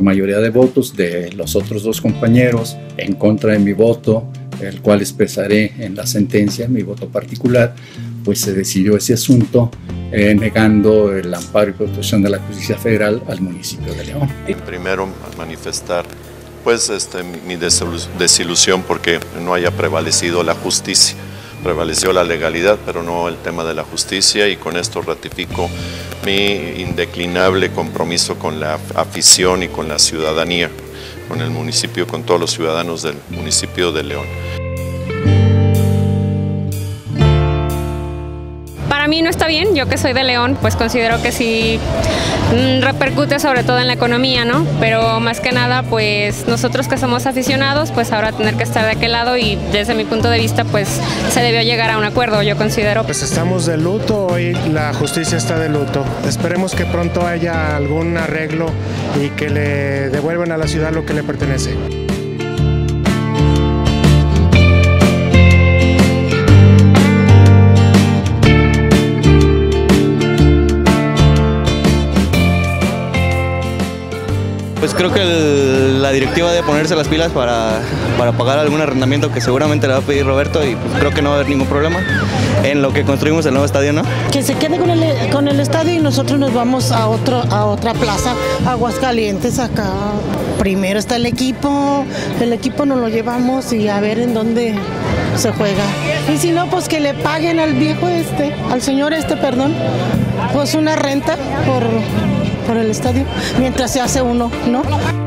mayoría de votos de los otros dos compañeros en contra de mi voto, el cual expresaré en la sentencia, mi voto particular, pues se decidió ese asunto negando el amparo y protección de la Justicia Federal al municipio de León. Primero manifestar pues mi desilusión porque no haya prevalecido la justicia. Prevaleció la legalidad, pero no el tema de la justicia, y con esto ratifico mi indeclinable compromiso con la afición y con la ciudadanía, con el municipio, con todos los ciudadanos del municipio de León. Para mí no está bien, yo que soy de León, pues considero que sí repercute sobre todo en la economía, ¿no? Pero más que nada, pues nosotros que somos aficionados, pues ahora tener que estar de aquel lado, y desde mi punto de vista, pues se debió llegar a un acuerdo, yo considero. Pues estamos de luto, hoy la justicia está de luto. Esperemos que pronto haya algún arreglo y que le devuelvan a la ciudad lo que le pertenece. Pues creo que la directiva debe ponerse las pilas para pagar algún arrendamiento que seguramente le va a pedir Roberto, y pues creo que no va a haber ningún problema en lo que construimos el nuevo estadio, ¿no? Que se quede con el estadio y nosotros nos vamos a otra plaza, Aguascalientes, acá. Primero está el equipo nos lo llevamos y a ver en dónde se juega. Y si no, pues que le paguen al viejo al señor perdón, pues una renta por el estadio, mientras se hace uno, ¿no?